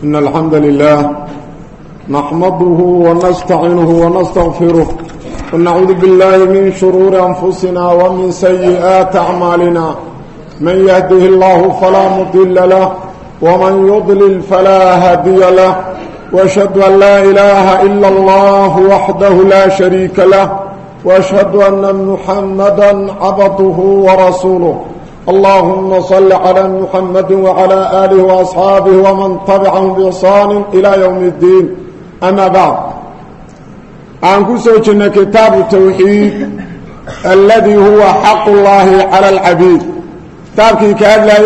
إن الحمد لله نحمده ونستعينه ونستغفره ونعوذ بالله من شرور أنفسنا ومن سيئات أعمالنا من يهده الله فلا مضل له ومن يضلل فلا هادي له وأشهد أن لا إله إلا الله وحده لا شريك له وأشهد أن محمدا عبده ورسوله اللهم صل على محمد وعلى آله وأصحابه ومن تبعهم بإحسان إلى يوم الدين أما بعد عنكو سوچنا كتاب التوحيد الذي هو حق الله على العبيد كتابك كاد لا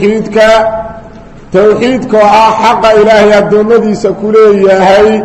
توحيدك حق إلهي الدومدي سكولي هاي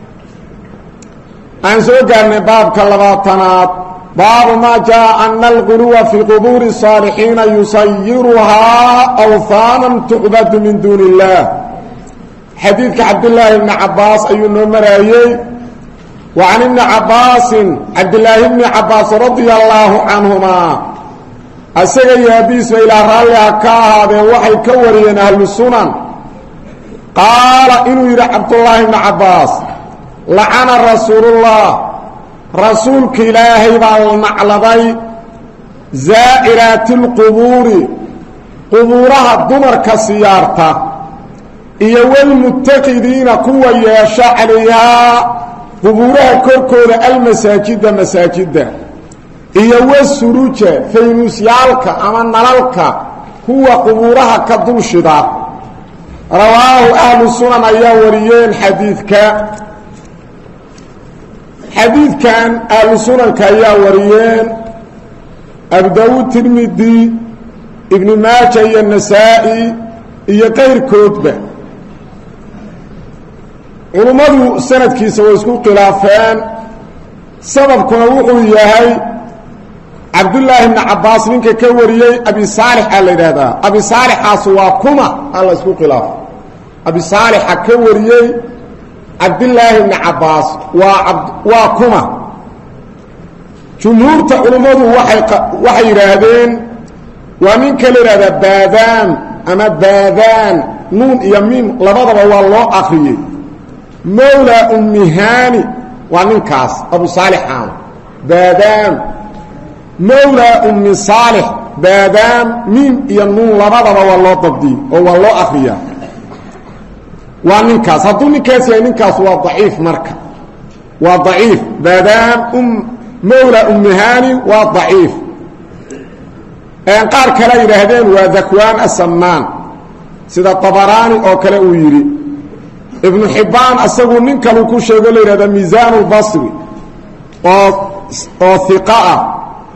عن سوقنا باب كاللباطنات باب ما جاء أن الغلو في قبور الصالحين يصيرها أوثانا تعبد من دون الله حديث عبد الله بن عباس أي النمرأي وعن ابن عباس عبد الله بن عباس رضي الله عنهما السيد يبيس إلى رأيها كهذا وحي كوريين أهل السنن قال إنه يرى عبد الله بن عباس لعن رسول الله رسولك إلهي بالمعلضي زائرات القبور قبورها الدمر كسيارته إيو المتقدين قوة يشاء عليها قبورها كركون المساجد مساجد إيو السروج فينوسيالك أما نلالك هو قبورها كدوشدا رواه أهل السنن أيوريين حديث كان أهل السنن كأيوريين أبو داود ترمذي ابن ماجه النسائي غير كتبه علماء سند كيسا ويسكو خلافان سبب كنا وحو ياهي عبد الله بن عباس منك كوريي ابي صالح على هذا ابي صالح اسواكما الله يسكو خلاف ابي صالح كوريي عبد الله بن عباس وكما جمهور علماء وحي يراهدين ومن كلمه بادان اما بادان نون يمين لبدبا waa loo akhriyay مولى أمهاني ومن كاس أبو صالح بادام مولى أم صالح بادام مين ينون لبضب والله تبدي والله أخريا ومن كاس هدو من كاس يعني من كاس وضعيف مركب وضعيف بادام مولى أمهاني وضعيف انقار كلا يرهدين وذكوان السمان سيدا الطبراني أو كلا ويري ابن حبان أساقوا منك لكو شيء لي هذا ميزان البصري وثقاء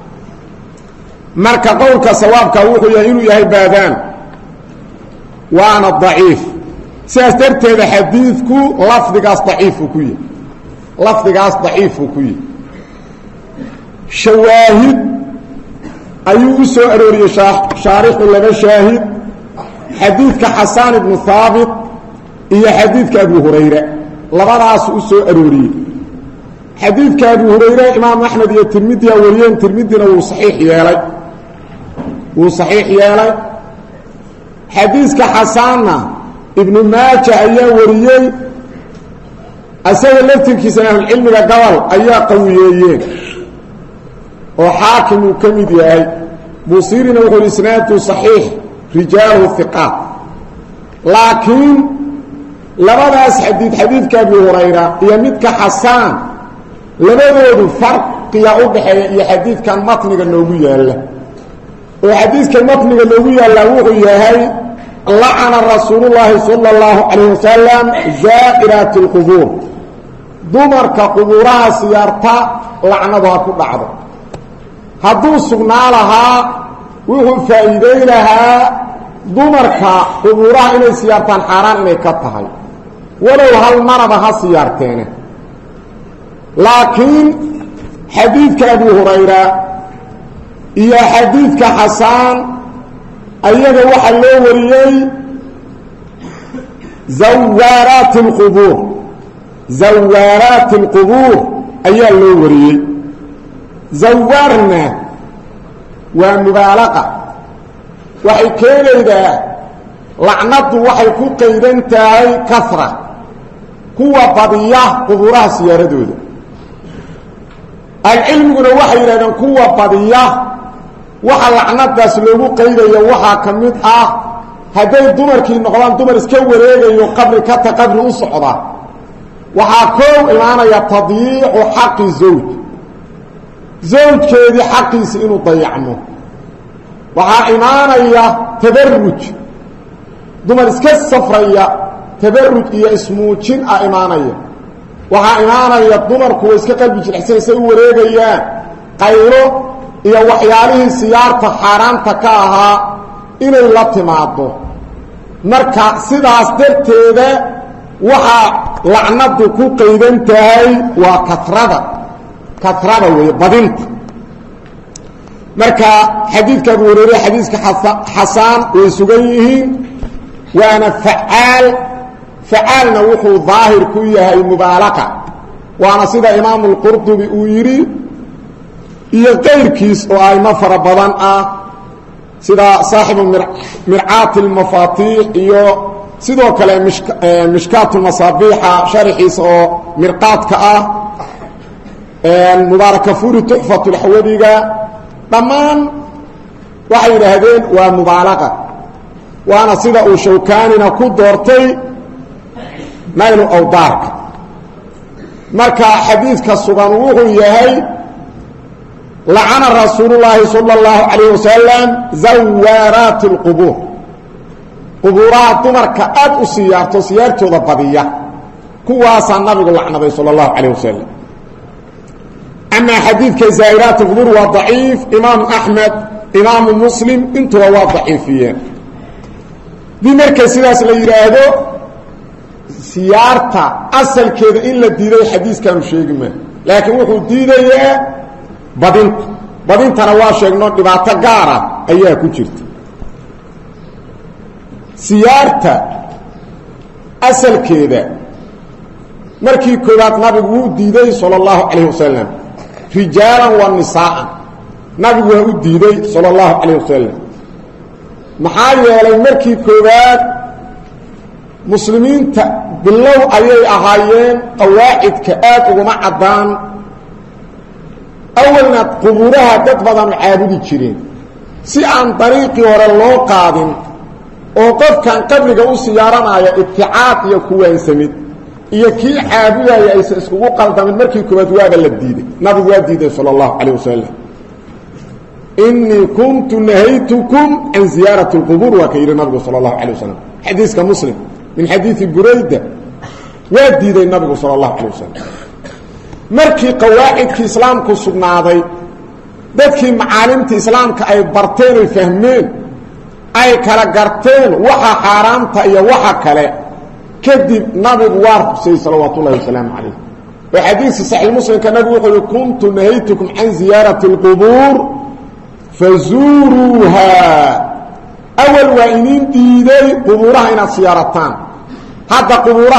مركا قولك سوابك وحو يهينو يهي بادان وانا الضعيف سيسترت هذا حديثكو لفظك ضعيف كوي شواهد أيو سو أروري شارح لغا شاهد حديثك حسان بن ثابت إيه حديث أبو هريرة لبراس أسو أروري حديث أبو هريرة إمام أحمد يترمذي وريان ترمذينا وصحيح يالي حديث حسان ابن ماجه أيها وريان أسأل الله تركيسنا العلم لقوال أيها قويين وحاكم كمد ياهي بصيرنا وقل إسناده صحيح رجاله الثقات لكن labadaas xadiidka Abu Hurayra iyo midka Xasan labadoodu farqiya u dhaxeeya iyo xadiidkan matniga noogu yaala oo xadiidkan matniga noogu yaala wuxuu yahay la'ana rasuulullah sallallahu alayhi wasallam zaa'iratul qubur dumarka quburaha siyaarta la'nadu ku dhacdo haduu sugnaa lahaa wuxuu faa'iideynahaa dumarka quburaha inay siyaartaan xaraan inay ka tahay ولو هل مرضها سيارتين لكن حديث أبو هريرة إيا حديث حسان أيضا وحلو وريي زوارات القبور أيها اللو وريي زوارنا ومبالغة وحكينا إذا lacnadu waxay ku qaydan tahay kasra kuwa badiya qubuuraha siyaaradooda alcilmiguna waxay yidhahdeen kuwa badiya waxa lacnadaas loogu qaydayo waxaa ka mid ah hadday dumarkii noqdaan dumar iska wareegayo qabri kata qabri u socda waxaa koow imaanaya tadyiicu xaqi zawjkeedii xaqiisi inuu dayacmo waxaa imaanaya tabaruj dumar iska safraya tabaruj iyo ismuujin ah imaanaya waxaa imaanaya dumarku way iska qalbi jilixsanaysay u wareegayaan qaylo iyo waxyaalihii siyaarta xaaraanta ka ahaa inay la timaado marka sidaas darteeda waxaa lacnadu ku qaydan tahay waa katrada weeye badinta marka xadiidka Abu Hurayra xadiiska xasaan way sugan yihiin waana facaalna wuxuu daahir ku yahay mubaalaqa waana sida imaam al-Qurtubi uu yiri iyo qeyrkiis oo ay mafara badan ah sida saaxibu mir'aat al-mafatih iyo sidoo kale mishkaat al-masabiha sharxiis oo mirqaadka ah mubarakafuri tuhfat al-hawadiga dhamaan waxay yiraahdeen waa mubaalaqa waana sida uu Shawkaanina ku doortay nayl awdarka marka xadiiska sugan wuxuu yahay la'ana rasuulullaahi sallallahu alayhi wasallam zawaratul qubur quburaha dumarka aad u siyaartooda badiya kuwaasa nabigu lacnaday sallallahu alayhi wasallam ama xadiidka zairatul qubur waa daciif imaam ahmed imaam muslim intuba waa daciifiyeen dimarka sidaas la yiraahdo siyaarta asalkeeda in la diiday xadiiskan sheegma laakiin wuxuu diidayaa badintana waa sheegno dhibaato gaar ah ayaa ku jirta siyaarta asalkeeda markii koobaad nabigu uu diiday sallallahu alayhi wasallam rijaalan wa nisaan nabigu uu diiday sallallahu alayhi wasallam maxaa yeelay markii koobaad muslimiinta bilow ayay ahaayeen qawaa'idka aad uguma cadaan awalna qubuuraha dad badan caabudi jireen si aan dariiqii hore loo qaadin oo qofkan qabriga u siyaaranaya ibticaad iyo kuwaansamid iyo kii caabudaya ay iskugu qaldamin markii koobaad waaba la diiday nabigu waa diiday sallallahu alayhi wasallam inni kuntu nahaytukum an ziyarati alqubur wa kayra nabigu sallallahu alayhi wasallam xadiiska muslim min xadiisi burayda waa diiday nabigu sallallahu alayhi wasallam markii qawaa'idkii islaamku sugnaaday dadkii macaalimta islaamka ay barteen oo fahmeen ay kala garteen waxa xaraamta iyo waxa kale kadib nabigu waa xusay sallallahu alayhi wasallam wa xadiis sahih muslim ka nabigu wuxuu kuntu nahaytukum an ziyarati alqubur fazuruha awal wa inin diiday quburaha ina siyaaratan hadda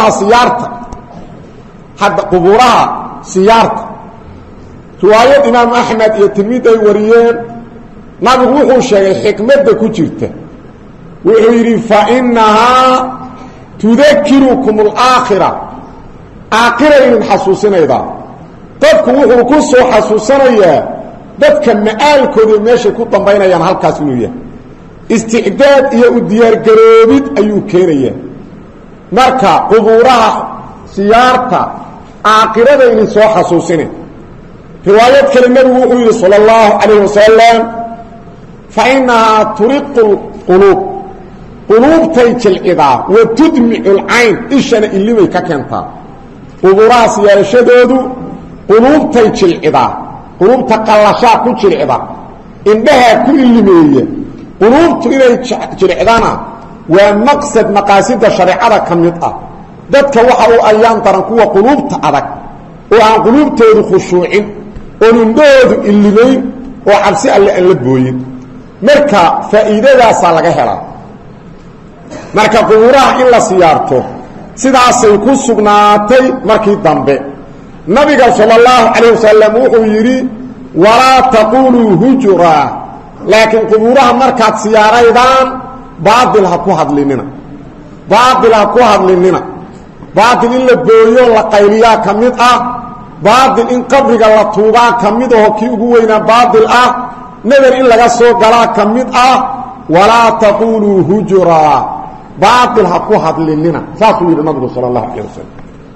quburaha siyaarta riwaayad imaam ahmed iyo tirmidhi ay wariyeen nabigu wuxuu sheegay xikmadda ku jirta wuxuu yiri fa innaha tudakkirukum al-aakhirah aakhirayna xasuusinayda dadku wuxuu ku soo xasuusanayaa dadka maalkooda meesha ku dambeynayaan halkaas inuu yahay isticdaad iyo u diyaar garoobid ayuu keenayaa marka quburaha siyaarta aakhirayna soo xasuusinay riwaayad kale nabigu wuxuu yiri sallallahu alayhi wasallam fa innaha turiqul qulub qulubtay jilcida wa tudmi'ul ayn ishana ilimay ka keentaa quburaha siyaarashadoodu qulubtay jilcida qulubta qallasha ku jilcida indhaha ku ilimeeya qulubtu inay jilcidana waa maqsad maqaasida shariicada kamid ah dadka waxa uu ayaan daran kuwa qulubta adag oo aan qulubtoodu khushuucin oo indhoodu ilimeyn oo cabsi alle aan la booyin marka faa'iidadaas laga helaa marka quburaha in la siyaarto sidaasay ku sugnaatay markii dambe nabiga sallallahu alayhi wasallam wuxuu yiri wala taqulu hujra laakiin quburaha markaad siyaaraydaan baatil ha ku hadlinina baatil ha ku hadlinina baatil in la booyo la qayliyaa ka mid ah baatil in qabriga la tuugaa ka mid aho kii ugu weynaa baatil ah nadar in laga soo galaa ka mid ah walaa taquluu hujuraa baatil ha ku hadlinina saasuu yidhi nabigu sala allahu calayh wasalam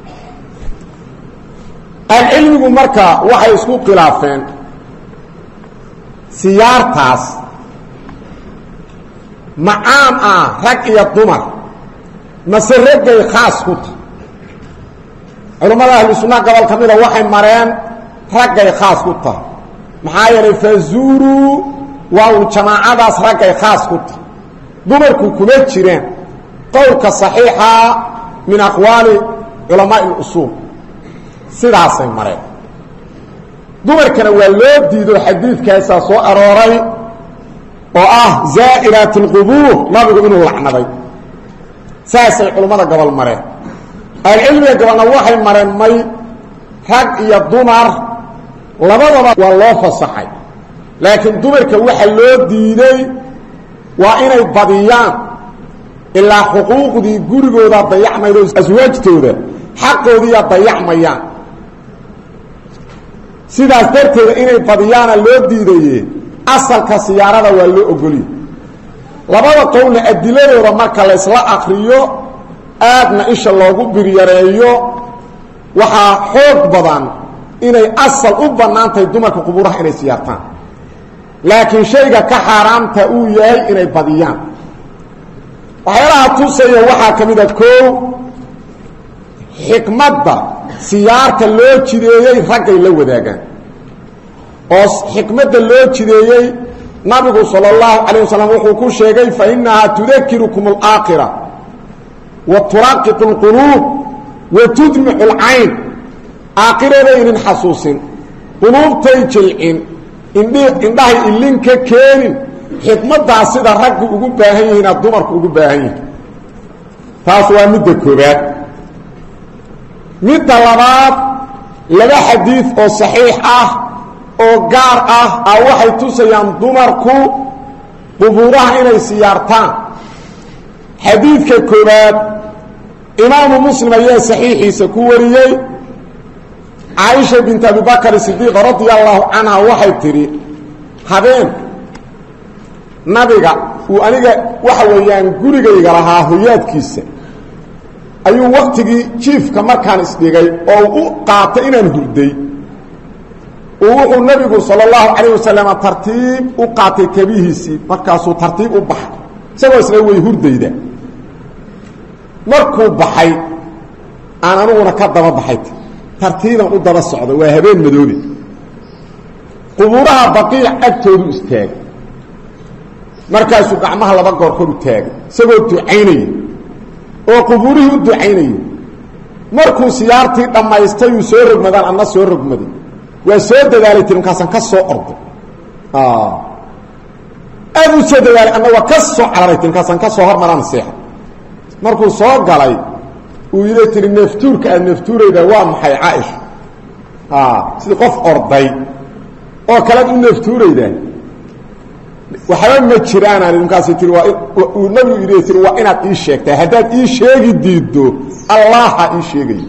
alcilmigu marka waxay isku khilaafeen siyaartaas macaam ah rag iyo dumar mase raggay khaas ku tahay culammada ahlu sunnaha gobol ka mida waxay mareen raggay khaas ku tahay maxaa yeelay fazuuruu waa uu jamaacadaas raggay khaas ku tahay dumarku kuma jireen qowlka saxiixa min aqwaali culamaa'i اlusuul sidaasay mareen dumarkana waa loo diido xadiidkaasaa soo arooray oo ah zaa'iraat اlqubuur nabigu inuu lacnaday saasay culammada gobol mareen ahlucilmiga gobolna waxay mareen may rag iyo dumar labadaba waa loo fasaxay laakiin dumarka waxa loo diiday waa inay badiyaan ilaa xuquuqdii gurigooda dayacmaydo aswaajtooda xaqoodiiya dayacmayaan sidaas darteeda inay badiyaana loo diidaye asalka siyaarada waa loo ogoliye labada qowlna adiladooda marka la isla akriyo aadna isha loogu biryareeyo waxaa xoog badan inay asal u bannaantahay dumarka qubuuraha inay siyaartaan laakiin shayga ka xaaraamta uu yahay inay badiyaan waxyaalaha tusaya waxaa ka mid a koow xikmadda siyaarta loo jideeyey raggay la wadaagaan oo xikmadda loo jideeyey nabigu sala allahu calayh wasalam wuxuu ku sheegay fa innahaa tudakirukum alaakhira wa turaqiqu alquluub wa tudmicu alcayn aakhiraday xasuusin quluubtay jilcin indhahay ilinka keenin xikmaddaas sida raggu ugu baahan yihiina dumarku ugu baahan yihin taas waa midda koobaad midda labaad laba xadiid oo saxiix ah oo gaar ah waxay tusayaan dumarku qubuuraha inay siyaartaan xadiidka koobaad imaamu muslim ayaa saxiixiisa ku wariyey caaisha bint abi bakr sidiiq radia allahu canha waxay tidhi habeen nabiga uu aniga waxa weeyaan gurigayga lahaa hoyaadkiisa ayuu waktigii jiifka markaan isdhigay oo u qaatay inaan hurday wuxuu nabigu sala allahu calayh wasalam tartiib u qaatay kabihiisii markaasuu tartiib u baxay isagoo isla way hurdayda markuu baxay aan aniguna ka daba baxay tartiiban u daba socda waa habeen madoobe qubuuraha baqiic agtoodu istaagay markaasuu gacmaha laba goor kor u taagay isagoo ducaynaya oo qubuurihii u ducaynaya markuu siyaartii dhammaystay uu soo rogmadaan anna soo rogmaday waa soo dadaalay tii markaasaan ka soo orday aad u soo dadaalay anna waa ka soo cararay tii markaasaan ka soo hormaraan seexay markuu soo galay uu yidhi tiri neeftuurka aad neeftuurayda waa maxay caaisha sidii qof orday oo kalead u neeftuuraydaa waxba ma jiraanaan markaasay tii uu nabigu yidhi tiri waa inaad ii sheegtaa haddaad ii sheegi diiddo allaha ii sheegay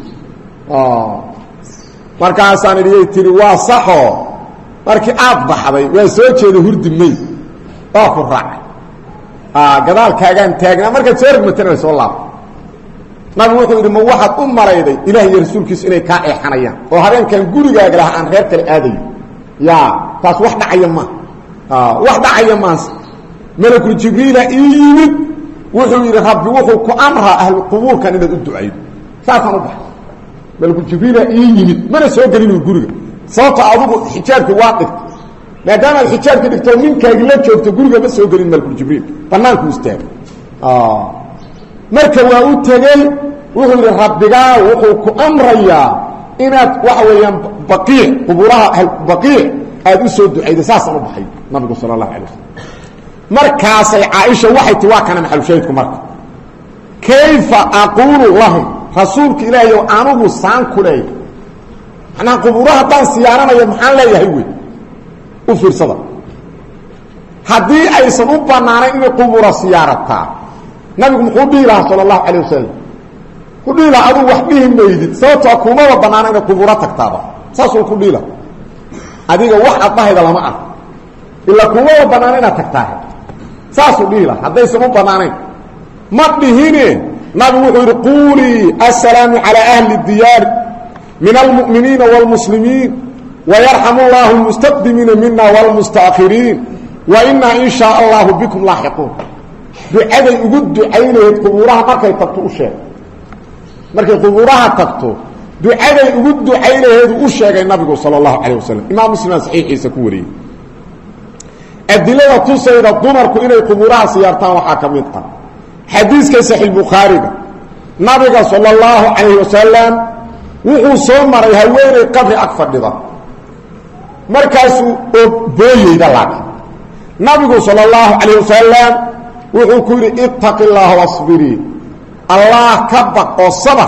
markaasaan idhiyay tiri waa saxoo markii aad baxday waa soo jeeda hurdi may waa ku raacay gadaalkaagaan taagnaa markaad soo rogmatana way soo laabtay nabigu wuxuu yidhi ma waxaad u malayday ilaah iyo rasuulkiisu inay kaa eexanayaan oo habeenkan gurigaaga laha aan reer kale aadayo ya taas wax dhacaya ma wax dhacaya maas malakul jibriila ii yimid wuxuu yidhi rabbi wuxuu ku amraa ahlu qubuurkan inaad u ducaydo saasaan u baxay malakul jibriila ii yimid mana soo gelin guriga sababta adigu xijaabkii waa dhigtay maadaamaad xijaabkii dhigto ninkaagii la joogto guriga ma soo gelin malakul jibriil banaanku istaagay marka waa u tegey wuxuu yidhi rabbigaa wuxuu ku amrayaa inaad waxa weeyaan baqiic qubuuraha baqiic aad u soo ducayda saasaan u baxay nabigu sala allahu alay wasalam markaasay caaisha waxay ti waa kana maxalushaydku marka kayfa aquulu lahum rasuulka ilaahay ow anugu saan ku leeyahay macnaha qubuuraha haddaan siyaaranayo maxaan leeyahay wey u fiirsada haddii aysan u bannaanayn inay qubuura siyaarataa nabigu muxuu dhihi lahaa sala allahu calayh wasalam ku dhihi lahaa aduu wax dhihi maydid sababtoo kumaba bannaana inay qubuuro tagtaaba saasuu ku dhihi laha adiga wax addahayda lama ah ilaa kumaba bannaana inaad tagtaahe saasuu dhihi lahaa haddaysan u bannaanayn ma dhihine nabigu wuxuu yidhi quulii assalaamu calaa ahli diyaari min almu'miniina wاlmuslimiin wayarxamu اllahu lmustaqdimiina mina wاlmustaأkhiriin wainaa in shaa allahu bikum laaxiquun ducaday ugu ducaynayd qubuuraha markay tagto u sheeg markay qubuuraha tagto ducaday ugu ducaynaheedu u sheegay nabigu salى اllahu calayه wasalam imaam muslim saxiixiisa ku wariyey adilada tusayda dumarku inay qubuuraha siyaartaan waxaa ka mid ah xadiiska saxiix bukhaariga nabiga salى اllahu calayh wasalam wuxuu soo maray haweeney qabri ag fadhida markaasuu oo booyeyda laakiin nabigu salى اllahu calayh wasalam wuxuu ku yidhi ittaqi اllaha wasbirii allah ka baq oo sabar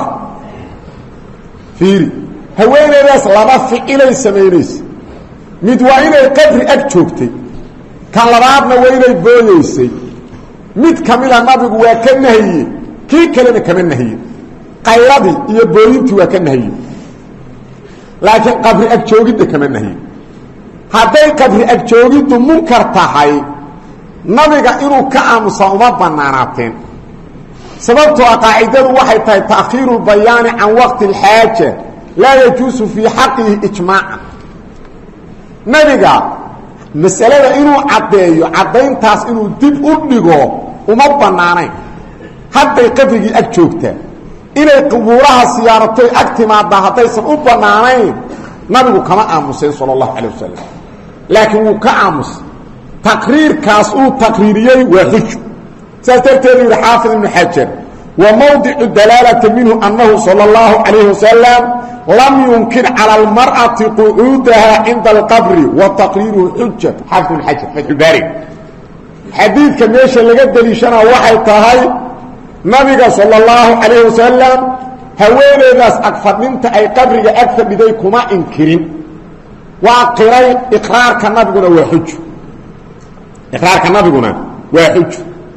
fiiri haweeneydaas laba ficilay samaynaysa mid waa inay qabri ag joogtay kan labaadna waa inay booyeysay mid ka mida nabigu waa ka nahiyey kii kalena kama nahiye qayladii iyo booyintii waa ka nahiye laakiin qabri ag joogidda kama nahiye hadday qabri ag joogiddu munkar tahay nabiga inuu ka aamusa uma bannaanaateen sababtoo ah qaacidadu waxay tahay ta'khiiru lbayaani can waqti alxaaja laa yajuusu fii xaqihi ijmaacan nabiga masalada inuu caddeeyo caddayntaas inuu dib u dhigo uma bannaanayn hadday qabrigii ag joogtaa inay qubuuraha siyaaratoy ag timaadaa haddaysan u bannaanayn nabigu kama aamuseen sala allahu calayh wasalam laakiin wuu ka aamusay taqriirkaas uu taqriiriyey waa xujo saas darteedu yidhi xaafid ibnu xajar wa mawdicu dalaalati minhu annahu sala allahu calayhi wasalam lam yunkir cala almar'ati qucuudaha cinda alqabri wa taqriiruhu xuja xaafid ibnu xajar fatxulbaari xadiidka meesha laga deliishanaa waxay tahay nabiga sala allahu calayhi wasalam haweeneydaas ag fadhinta ay qabriga ag fadhiday kuma inkirin waa qiray iqraarka nabiguna waa xujo iqraarka nabiguna waa xujo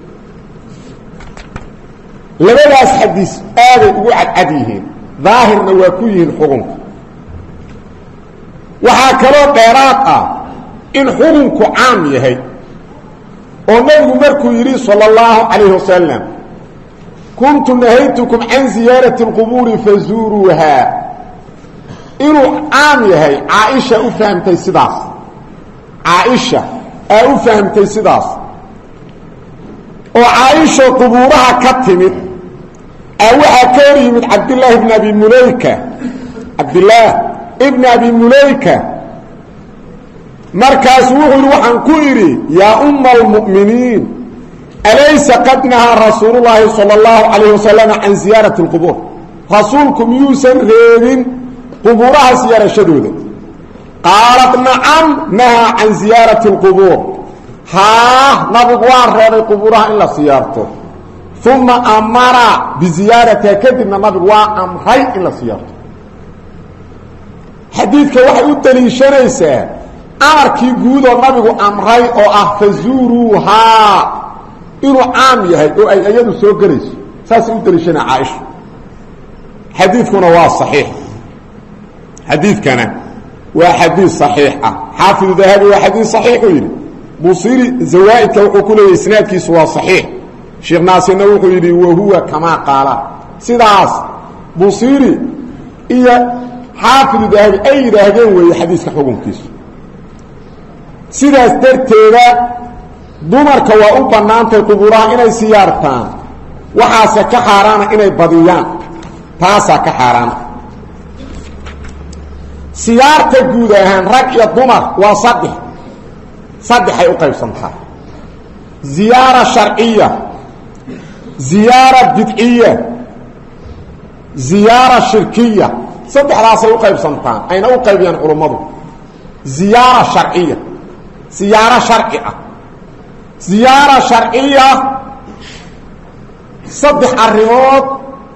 labadaas xadiis aaday ugu cadcad yihiin daahirna waa ku yihiin xukunka waxaa kaloo dheeraad ah in xukunku caam yahay oo nabigu markuu yidhi salى اllahu calayh wasalam kuntu nahaytukum can ziyaarati اlqubuuri fazuuruuha inuu caam yahay caaisha u fahamtay sidaas caaisha aa u fahamtay sidaas oo caaisha qubuuraha ka timid waxaa ka hor yimid cabdillaahi bn abi mulayka cabdillaah ibni abi mulayka markaasu wuxuu yidhi waxaan ku idhi yaa umma almu'miniin alaysa qad nahaa rasuulu llaahi sala allahu calayh wasalam can ziyaarati اlqubuur rasuulku miyuusan reebin qubuuraha siyaarashadooda qaalat nacam nahaa can ziyaarati اlqubuur haa nabigu waa reebay qubuuraha in la siyaarto uma amara biziyaaratiha kadibna nabigu waa amray in la siyaarto xadiidka waxay u daliishanaysaa amarkii guud oo nabigu amray oo ah fazuuruuhaa inuu caam yahay oo ay iyadu soo gelayso saasay u daliishanaa caaisha xadiidkuna waa saxiix xadiidkana waa xadiid saxiix ah xaafidu dahabi waa xadiid saxiixuu yidhi busiri zawaa'idka wuxuu ku leeyahy isnaadkiisu waa saxiix sheekh naasirna wuxuu yidhi wahuwa kamaa qaala sidaas busiri iyo xaafidu dahabi ay yidhaahdeen weeye xadiiska xukunkiisu sidaas darteeda dumarka waa u bannaantay qubuuraha inay siyaartaan waxaase ka xaaraana inay badiyaan taasaa ka xaaraana siyaarta guud ahaan rag iyo dumar waa saddexay u qaybsantaa ziyaara sharciya ziyaara bidciya ziyaara shirkiya saddexdaasay u qaybsantaan ayna u qaybiyaan culummadu ziyaara sharciya ziyaaro sharci ah ziyaara sharciya saddex arrimood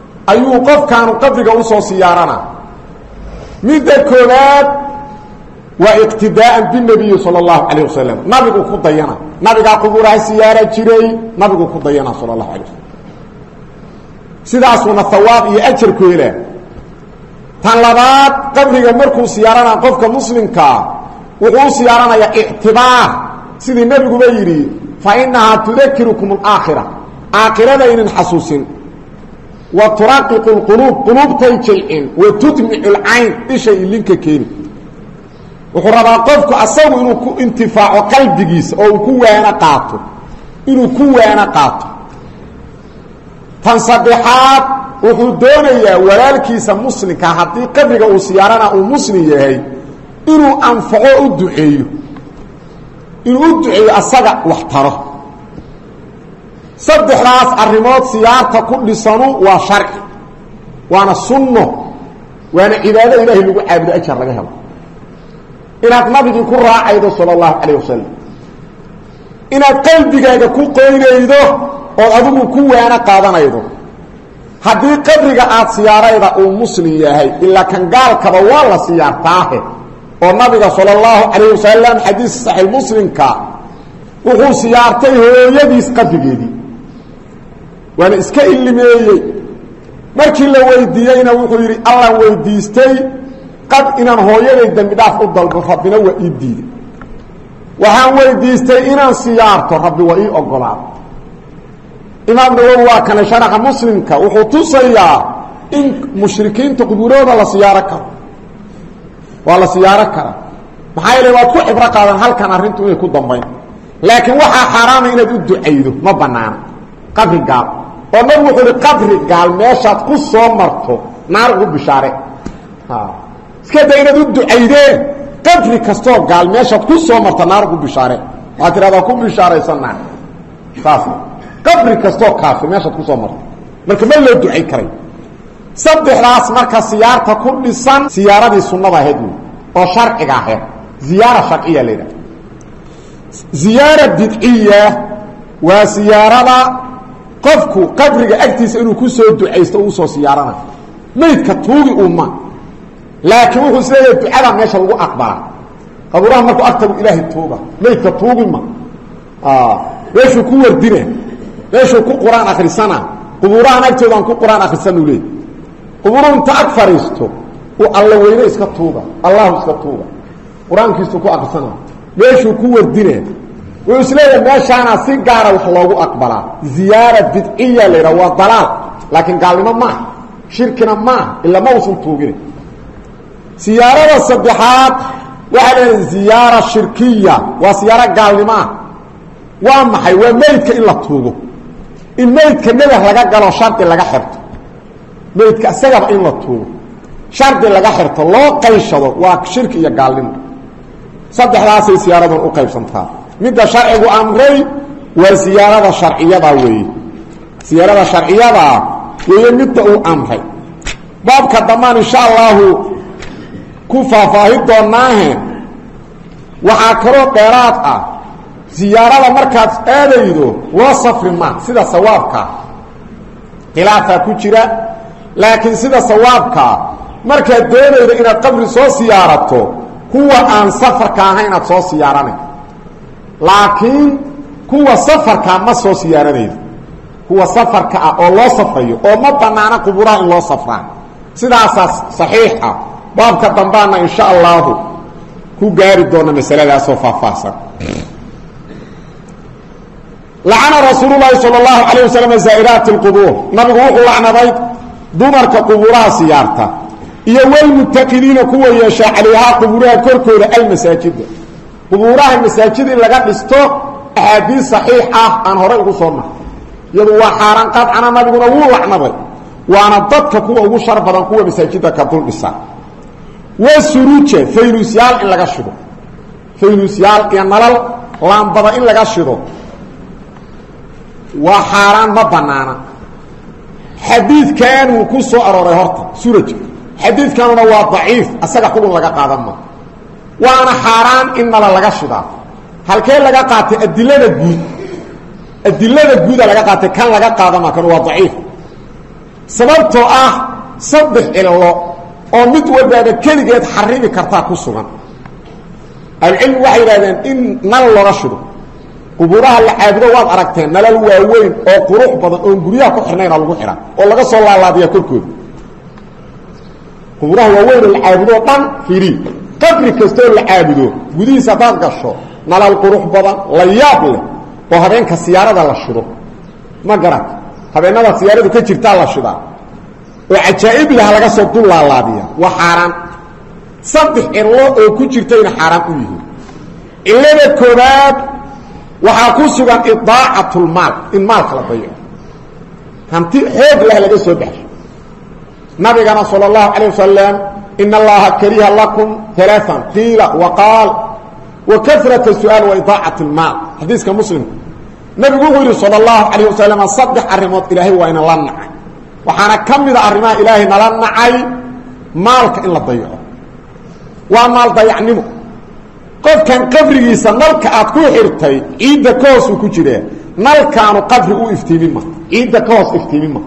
ayuu qofkaanu qabriga usoo siyaaranaa midda koowaad واقتداء بالنبي صلى الله عليه وسلم نبي كدينا نبي قبورها سياره جيري نبي كدينا صلى الله عليه وسلم sidaasuna thawaab iyo ajir ku hela tan labaad qabriga markuu siyaarana qofka muslimka wuxuu siyaaranaya i'tibaar sidii nabigu ba yiri fa innaha tudhakkirukum al-aakhirah aakhirada in xasuusin wa turaqiqu al-qulub qulubtay jil'in wa tudmi'u al-ayn ishay linka keen wuxuu rabaa qofku asagu inuu ku intifaaco qalbigiisa oo ku waana qaato inuu ku waana qaato tan saddexaad wuxuu doonayaa walaalkiisa muslimka haddii qabriga uu siyaarana uu muslim yahay inuu anfaco u duceeyo asaga wax taro saddexdaas arrimood siyaarta ku dhisanu waa sharci waana sunno waana cibaado ilaahay lagu caabudo ajar laga helo inaad nabigii ku raacaydo sallallahu alayhi wasallam inaad qalbigaaga ku qoynaydo oo adigu ku waana qaadanaydo haddii qabriga aad siyaarayda uu muslim yahay illa kan gaalkaba waa la siyaartaahe oo nabiga sallallahu alayhi wasallam xadiis sahih muslimka wuxuu siyaartay hooyadiis qabrigeedii waana iska ilmeeyay markii la weydiiyayna wuxuu yiri Allah weydiistay qad inaan hooyaday dambi dhaaf u dalbo rabbina waa ii diiday waxaan weydiistay inaan siyaarto rabbi waa ii ogolaaday imaam nawawi waa kana sharaxa muslimka wuxuu tusayaa in mushrikiinta qubuurooda la siyaaro karo waa la siyaaro kara maxaa yeelay waa ku cibro qaadan halkan arrintu inay ku dambayn laakiin waxa xaraam ah inaad u duceydo ma banaana qabri gaal oo nabi wuxuu qabri gaal meeshaad ku soo marto naar ugu bishaare iska day inaad u duceydeen qabri kasto gaal meeshaad ku soo marto naar ugu bishaare waad tiraahdaa ku bishaaraysanaa saas qabri kasto kaafir meeshaad ku soo marto marka ma loo ducey karay saddexdaas marka siyaarta ku dhisan siyaaradii sunnada ahayd oo sharciga ahayd ziyaara sharciya leedahay ziyaara bid'iyya waa siyaarada qofku qabriga agtiisa inuu ku soo duceysto uu soo siyaarana meedka tuugi umma laakiin wuxuu isleeyahay ducada meesha lagu aqbala qaburaha markuu agtagu ilaahay tuuga meedka tuugi ma weeshu ku wardina weeshu ku quraan akhrisana quburaha agtoodan ku quraan akhrisanu leey quburun ta akfaristo oo alla weyne iska tuuga allah iska tuuga quraankiisu ku akhrisana weeshu ku wardina wuxuu isleeyahay meeshaana si gaar ah wax loogu aqbalaa ziyaara bid'iyya leeyahay waa dalaal laakiin gaalnimo ma shirkina ma illa ma usan tuugin siyaarada saddexaad waxa la ziyaara shirkiyya waa siyaara gaalnimo waa maxay waa meydka in la tuugo in meydka nabah laga galo sharti laga xirto meydka asagaba in la tuugo sharti laga xirto loo qayshado waa shirki iyo gaalnimo saddexdaas ay siyaaradan u qaybsantaa midda sharcigu amray waa siyaarada sharciyada weeye siyaarada sharciyada weeye midda uu amray baabka damaan insha Allah ku faahfaahin doonaahe waxaa kaloo dheeraad ah ziyaarada markaad aadaydo loo safri ma sida sawaabka khilaafa ku jira laakiin sida sawaabka markaad doonaydo inaad qabri soo siyaarato kuwa aan safarka ahayn aad soo siyaaranay laakiin kuwa safarka ma soo siyaaranaydo kuwa safarka ah oo loo safrayo oo ma banaana quburaha in loo safraa sidaas saxiixa baabka dambaana insha Allah ku gaari doona masaladaas oo faahfaahsan لعن رسول الله صلى الله عليه وسلم زائرات القبور نبي وحو لعنبي دمرك قبورها سيارته iyo way mutaqiliina kuwa yeesha عليها قبورها korkooda المساجد قبورها المساجد laga dhisto ahadiis sahih ah aan hore ugu soo mar yadu waa xaraan qad ana nabiguna wuu lacnabay waana dadka kuwa ugu shar badan kuwa masaajida ka dul dhisa wasuruuje fayrusyal in laga shido fayrusyal iyo nalal laambada in laga shido وحاران ما بنانا حديث كان وكسو أروري هرطة سورج حديث كان هو ضعيف أساق حلو لغا قادم وانا حاران إن لا لغا شدا هل كان لغا قاتي الدلالة الجودة لغا قاتي كان لغا قادم كان هو ضعيف سببته صدق إلى الله oo mid walba kaligeed xarimi kartaa ku sugan العلم waxay yiraahdeen in nal looga shido quburaha la caabudo waad aragteen nalal waaweyn oo qurux badan oo guriyaha ku xirnayna lagu xiraa oo laga soo laalaadiya korkooda quburaha waaweyn la caabudo dhan fiiri qabri kasto la caabudo gudihiisa baad gasho nalal qurux badan la yaab leh oo habeenka siyaarada la shido ma garan habeenada siyaaradu ka jirta la shidaa oo ajaa'ib laha laga soo dul laalaadiya wa xaraan saddex ilo oo ku jirtayna xaraan u yihiin ilaa koobaad waxa ku sugan idaacatul maal in maalka la bayo hanti xoog leh laga soo baxay nabigana sallallahu alayhi wasallam inna allaha kariha lakum thalathan qila wa qala wa kathratu su'al wa idaacatul maal hadiiska muslim nabigu wuxuu sallallahu alayhi wasallam saddex arimood ilaahay waa in la nacay waxaana kamida arimaha ilaahay nala nacay maalka in la bayo waa maal dayacnimo qofkan qabrigiisa nalka aad ku xirtay ciida koos ku jireen nalkaanu qabri u iftiimima ciida koos iftiimima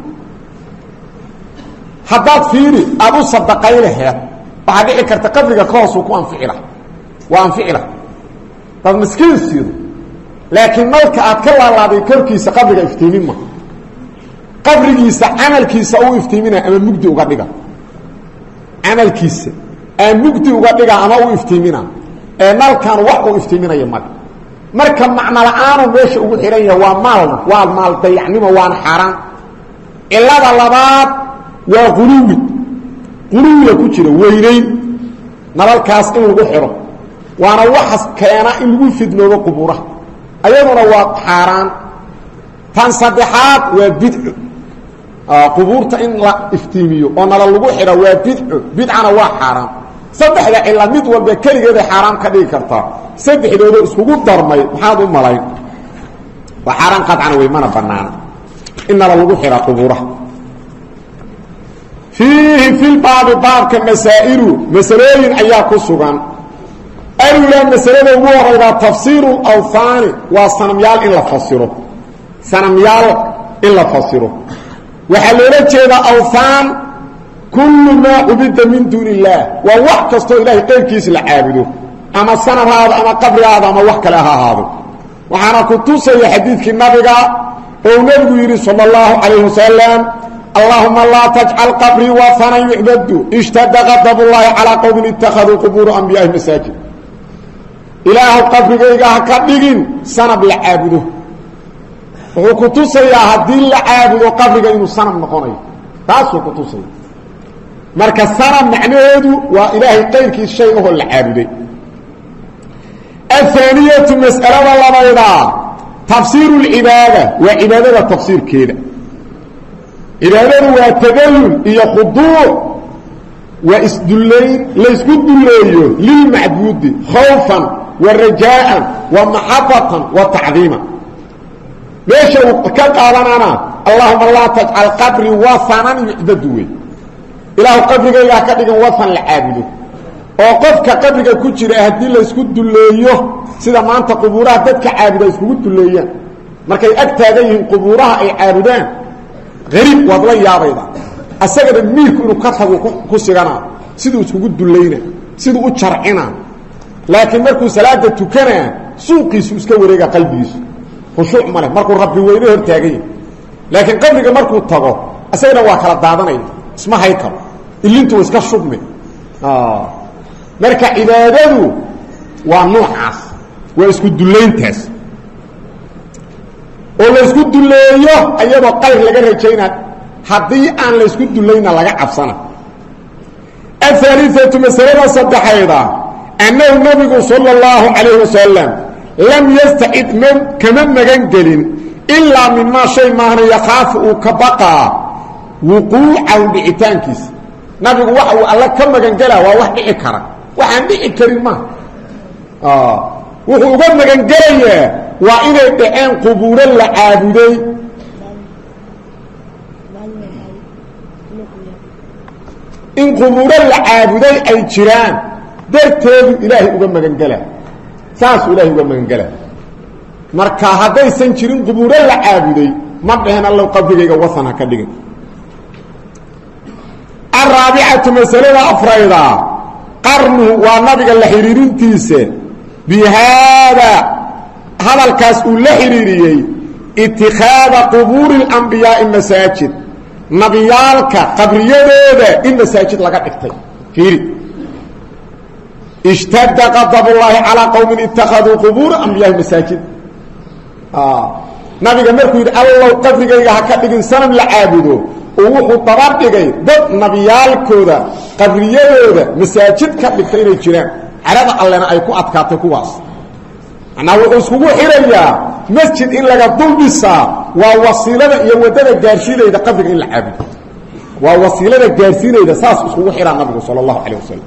hadaad fiiri aad u sadaqay lahayd waxa dhici karta qabriga koos ku anficila waa anficila dad miskiin siido laakiin nalka aad ka laalaaday korkiisa qabriga iftiimima qabrigiisa amalkiisa uu iftiimina ama mugdi uga dhiga amalkiisa mugdi uga dhiga ama uu iftiimina nalkan wax uu iftiiminayo marka macna la'aan meesha ugu xiran yahay waa maal dayacnimo waan xaraan ilaa labaad waa qulubi ku jira weynayn nalalkaas in lagu xiro waana wax keena in lagu fidnoobo quburaha ayaduna waa xaraan tan saddexaad waa bid'u quburta in la iftiimiyo oo nalal lagu xiro waa bid'ana waa xaraan saddexda ila mid walba kaligeeda xaraam ka dhigi karta saddexdooda isku darmay maxaad u malayn wa xaraam qadcan way mana banaan inna lagu xira quburaha fihi fil bab ka masailu masalooyin ayaa ku sugan awla masalada ugu horeyda tafsiir al-awthan wa sanamyal in la fasiro sanamyal in la fasiro waxa loola jeeda awthan كل ما عبد من دون الله ووحك استو إلهي قيل كيس العابده أما السنة هذا أما قبل هذا أما وحك لها هذا وحانا كنتوسي حديثك النبي ونبي صلى الله عليه وسلم اللهم لا تجعل قبري وثنا يعبد اشتد غضب الله على قوم اتخذوا قبور أنبياء مساجد إله قبري كبيرين سنة بالعابده وكنتوسي هدي العابده قبري إنه سنة مقوني تاسو كنتوسي marka sana macnaheedu waa ilaahay qeyrkiis shay oo la caabuday afaniyatu mas'alada labayda tafsiiru al-ibada wa ibadada tafsiirkeeda ibadadu waa tadallul iyo khudu' wa isdullayn la isku duleeyo lil ma'bud khawfan wa raja'an wa mahabbatan wa ta'zima meesha ka qaadanana allahumma la taj'al qabri wa sanan yu'badu إله قبرك إله كدغن وطن العابد oo qofka qabriga ku jira hadii la isku duleeyo sida maanta quburaha dadka caabida isku duleeyaan markay ag taagan yihiin quburaha ay caabudaan qariib wad la yaabayda asaga miirku inuu ka tago ku sigana sidoo isku duleeyna sidoo u jarcina laakiin markuu salaada tukana suuqiisu iska wareega qalbigiisu khushuuc male markuu rabbi weyne hor taagay laakiin qabriga markuu tago asaga waa kala daadanay isma hayka ilintu iska shubme marka cibaadadu waa noocaas waa isku duleyntaas oo la isku duleeyo ayadoo qayr laga rajayna hadii aan la isku duleeyna laga cabsana الثالثة مسألة صدحيدا أنه النبي صلى الله عليه وسلم لم يستعد من كمن مغنقل إلا مما شيء ما يخاف كبقى وقوعا بعتانكس نبي وحو الله كم مغنقلها ووحد إكرا وحن إكرا ما وحو قد مغنقلها وإذا إدعان قبور العابدين إن قبور العابدين أي جيران درتين إلهي uga magan gala saas Ilaahi uga magan gala marka haday san jirin qubur la caabuday ma dhahan Allah qabrigayga wasana ka dhigay arabi'atu masalada afrayda qarnu wa nabiga la xiriirintiisa بهذا هذا الكاس اللحريري اتخاذ قبور الأنبياء مساجد نبيالك قبرية المساجد لقد اكتب فيري اشتد غضب الله على قوم اتخذوا قبور أنبياء مساجد نبي مركو يقول الله قبرك هكذا سنم لعابده ووحو طبابك ضد نبيالكودا قبرية مساجد كبكتين الجيران عرض الله أيكو أتكاتكو واس أنا وحسكو حريا مسجد إلا قدول بسا ووصيلة يودد الجارشينة إذا قبرك إلا عابد ووصيلة الجارشينة إذا ساس اسكو حرا النبي صلى الله عليه وسلم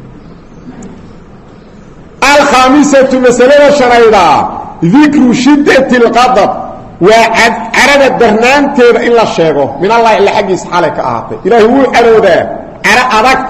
الخامسة مسألة شرعية ذكر شدة الغضب وعرض الدهنان تير إلا الشيخ من الله إلا حق يسحالك أعطي إلهي هو عرضه عرضك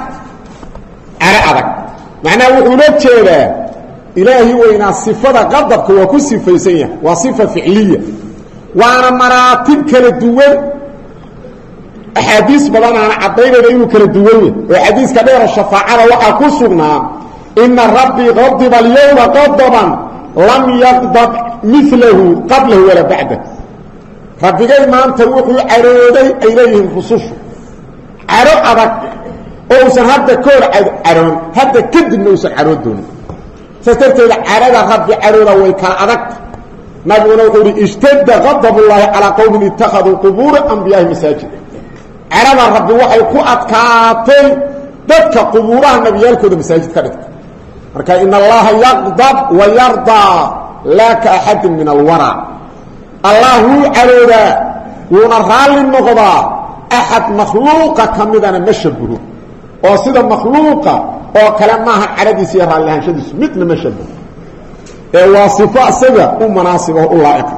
معناه وقلت كذا إلهي وإن الصفة غضبك وكل صفة سيئة وصفة فعلية وأنا مراتب كالدول أحاديث بلنا عن عطينا لأيه كالدول وحديث كبير الشفاعة وحكسرنا إن ربي غضب اليوم غضبا لم يغضب مثله قبله ولا بعده ربي قال ما أنت وحي عرودي إليهم خصوصه عرو أبك أوسن هذا كور عرون هذا كد نوسن عرود دون سترتد عرود ربي عرودا ويكان أبك نبونا وقولي اشتد غضب الله على قوم اتخذوا قبور أنبياء مساجد عرود ربي وحي كؤت كاتل ذلك قبورها النبيال كود مساجد كارثة marka in allaha yaqdab wa yarda la ka ahad min alwara allahu alawda wa raalli noqda ahad makhluuqa kamidana mashabuhu oo sida makhluuqa oo kala maaha aradiisa raalli hanshadiis midna mashabuhu ee wasifa asaga u munaasiba u laa'iq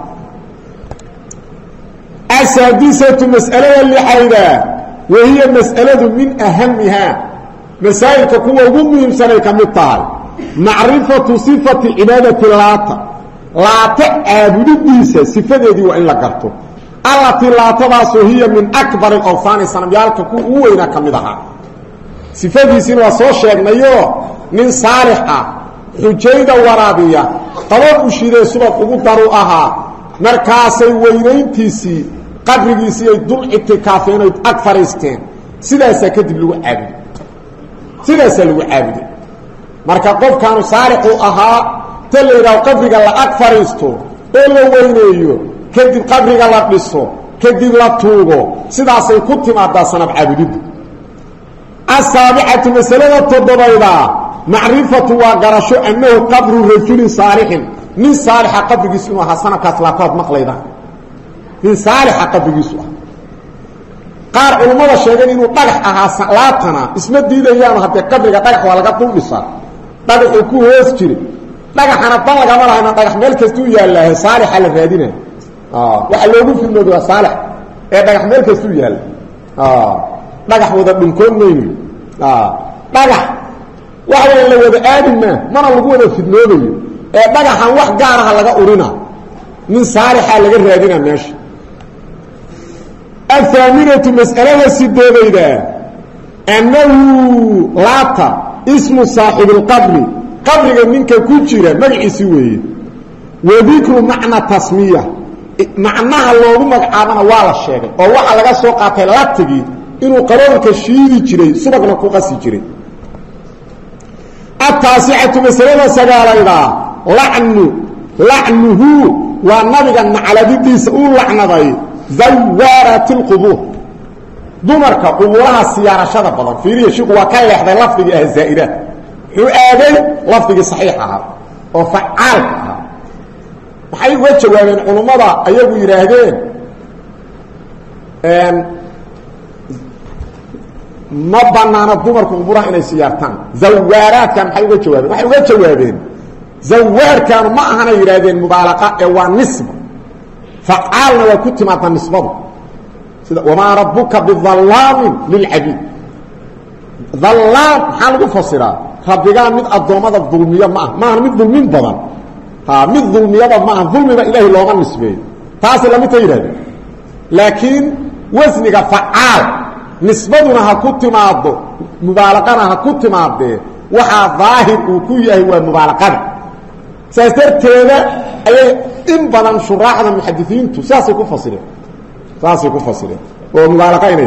asadisatu mas'alada li hayda wa hiya mas'alatu min ahamha masaa'ilka kuwa ugu muhiimsan kamidtahay معرفة صفة عبادة لا تعبديس صفته دي وإن لقرته التي لا تباس هي من أكبر الأوثان السنبيالك كوئنا كمدها صفته سنوى صوشيقنا من صالحة حجيدة ورابية طبعا أشيدة سبب قدروها مركاسي وينينتيسي قبرقيسي يدل اتكافين أكثر استين سيداسا كدب لو عابد سيداسا لو عابد marka qofkaanu saariq u ahaa taleeyahay qabriga la agfariisto oo la weyneeyo kadib qabriga la dhiso kadib la tuugo sidaas ay ku timaada sanad caabudid asaabi'atu masalada toddobayda macrifatu wa garasho annahu qabru rajulin saalihin min saaliha qabrigiisu waa sanadkaas laataad maqlayda min saaliha qabrigiisu qaar ulumada sheegan inuu dhagax ahaa laatana isma diidayaan hadda qabriga dhagax waa laga duubisaa dhagax ku hoos jiri dhagaxana ban laga malaha dhagax meel kastu yaalahay saalix la raadina waxa loogu filmado waa saalix ee dhagax meel kastu yaal dhagax wada dhunkoon meeyay dhagax waxa la wada aadina mana lagu wada fidnoobayo ee dhagaxan wax gaar ah laga urina min saalix laga raadina meesha الثامنة مسألة سيدة أنه لاتا اسم صاحب القبر قبر منك كجرة مجعي سويه وذكر معنى تسمية معناها اللهم مقعامنا والا الشيء ووحا لغا سوقاتي لاتقي إنه قرارك الشيء جري سبقنا كوقسي جري التاسعة مسألة سقالة لعنه والنبي على ذي سؤول لعنة زوارات القبور دمرك قبورها السيارة شرف الله فيري شيء وكاي يحضر لفظي الزائرات هو آدي لفظي صحيحها وفعالها وحي وجه من علماء أيضا يراهدين ما بنانا دمرك قبورها إلى سيارتان زوارات كان حي وجه وابين زوار كان ما هنا يراهدين مبالغة ونسبة فعالنا وكنت ما تنسبه وما ربك بالظلام للعبيد ظلام حال فصيرا ربك من الظلمات الظلمية ما من ظلمين بضان من ظلمية ما ظلم إلهي لغا نسبه تاسل لم تيرد لكن وزنك فعال نسبتنا كنت ما مبالغنا كنت ما وحا ظاهر وكيه هو مبالغة ساسترتيدا أي إن بدن شراحنا المحدثين تساسي كفصلين ساسي كفصلين ومبالغين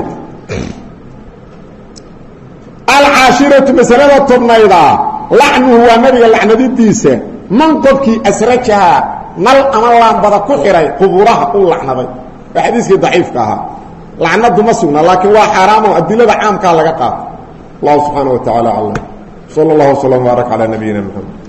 العاشرة مسألة الطرنيضة لعنه هو النبي اللعنة ديسة من قبك أسرجها نل أمر الله بدا كحري قبورها قول لعنة بي بحديثك ضعيف كها لعنة دمسونا لكن هو حرام وأدلة عام كها لقاء الله سبحانه وتعالى علم صلى الله وسلم وبارك على نبينا محمد